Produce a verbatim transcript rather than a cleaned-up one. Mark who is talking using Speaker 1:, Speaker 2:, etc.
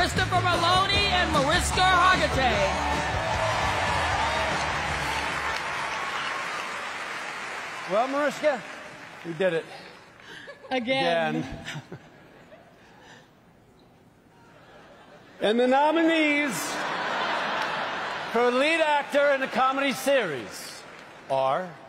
Speaker 1: Christopher Maloney and Mariska Hargitay.
Speaker 2: Well, Mariska, we did it.
Speaker 1: Again.
Speaker 2: Again. And the nominees for lead actor in a comedy series are